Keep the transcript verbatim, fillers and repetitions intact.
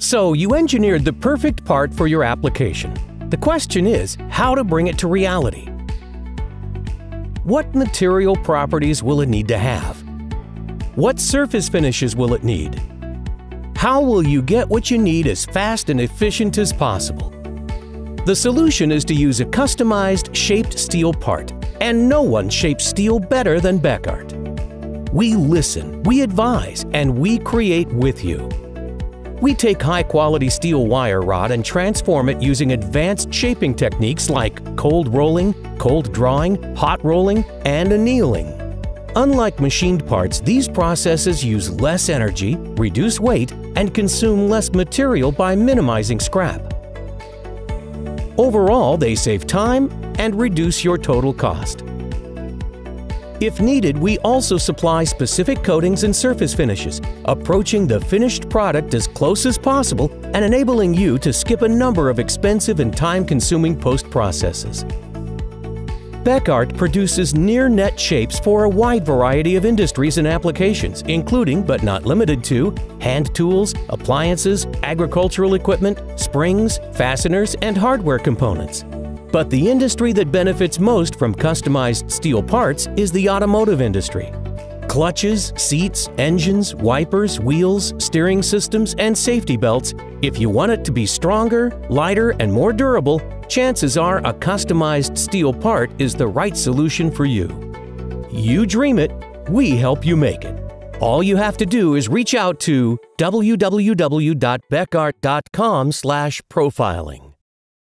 So you engineered the perfect part for your application. The question is how to bring it to reality. What material properties will it need to have? What surface finishes will it need? How will you get what you need as fast and efficient as possible? The solution is to use a customized shaped steel part, and no one shapes steel better than Bekaert. We listen, we advise, and we create with you. We take high-quality steel wire rod and transform it using advanced shaping techniques like cold rolling, cold drawing, hot rolling, and annealing. Unlike machined parts, these processes use less energy, reduce weight, and consume less material by minimizing scrap. Overall, they save time and reduce your total cost. If needed, we also supply specific coatings and surface finishes, approaching the finished product as close as possible and enabling you to skip a number of expensive and time-consuming post-processes. Bekaert produces near-net shapes for a wide variety of industries and applications, including, but not limited to, hand tools, appliances, agricultural equipment, springs, fasteners, and hardware components. But the industry that benefits most from customized steel parts is the automotive industry. Clutches, seats, engines, wipers, wheels, steering systems, and safety belts. If you want it to be stronger, lighter, and more durable, chances are a customized steel part is the right solution for you. You dream it, we help you make it. All you have to do is reach out to w w w dot bekaert dot com slash profiling.